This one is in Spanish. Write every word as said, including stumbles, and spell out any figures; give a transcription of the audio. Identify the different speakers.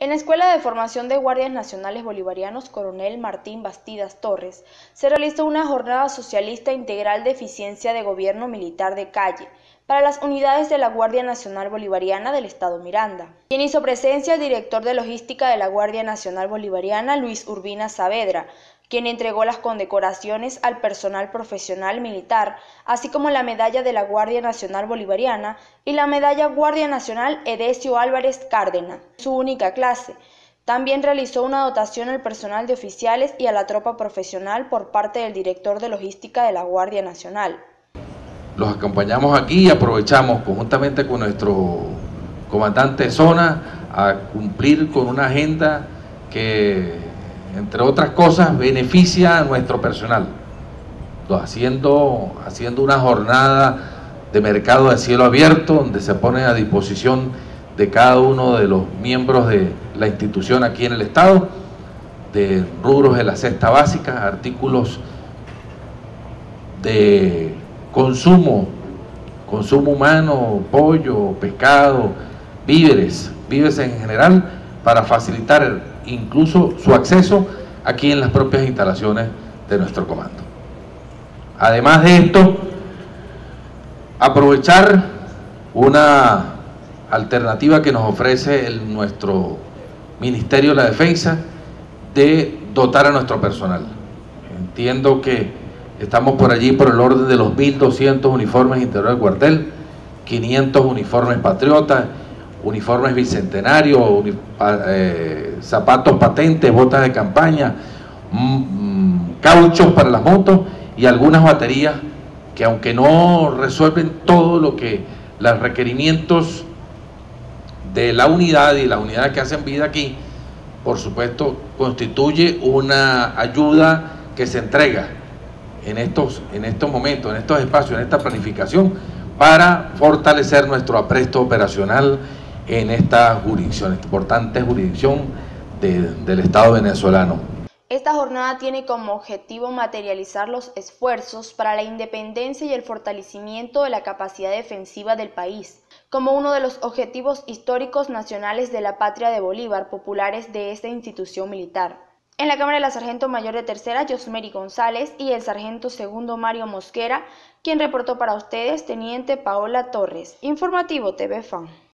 Speaker 1: En la Escuela de Formación de Guardias Nacionales Bolivarianos Coronel Martín Bastidas Torres se realizó una jornada socialista integral de eficiencia de gobierno militar de calle para las unidades de la Guardia Nacional Bolivariana del Estado Miranda. Quien hizo presencia el director de logística de la Guardia Nacional Bolivariana, Luis Urbina Saavedra, quien entregó las condecoraciones al personal profesional militar, así como la medalla de la Guardia Nacional Bolivariana y la medalla Guardia Nacional Edesio Álvarez Cárdenas, su única clase. También realizó una dotación al personal de oficiales y a la tropa profesional por parte del director de logística de la Guardia Nacional.
Speaker 2: Los acompañamos aquí y aprovechamos conjuntamente con nuestro comandante de zona a cumplir con una agenda que, entre otras cosas, beneficia a nuestro personal, haciendo, haciendo una jornada de mercado de cielo abierto donde se pone a disposición de cada uno de los miembros de la institución aquí en el estado, de rubros de la cesta básica, artículos de consumo, consumo humano, pollo, pescado, víveres, víveres en general, para facilitar incluso su acceso aquí en las propias instalaciones de nuestro comando. Además de esto, aprovechar una alternativa que nos ofrece el, nuestro Ministerio de la Defensa de dotar a nuestro personal. Entiendo que estamos por allí por el orden de los mil doscientos uniformes interior del cuartel, quinientos uniformes patriotas, uniformes bicentenarios, uni, eh, zapatos patentes, botas de campaña, mmm, cauchos para las motos y algunas baterías que, aunque no resuelven todo lo que los requerimientos de la unidad y las unidades que hacen vida aquí, por supuesto constituye una ayuda que se entrega en estos, en estos momentos, en estos espacios, en esta planificación, para fortalecer nuestro apresto operacional en esta jurisdicción, esta importante jurisdicción de, del Estado venezolano.
Speaker 1: Esta jornada tiene como objetivo materializar los esfuerzos para la independencia y el fortalecimiento de la capacidad defensiva del país, como uno de los objetivos históricos nacionales de la patria de Bolívar, populares de esta institución militar. En la cámara, la sargento mayor de tercera, Yosmeri González, y el sargento segundo, Mario Mosquera, quien reportó para ustedes, teniente Paola Torres. Informativo T V Fan.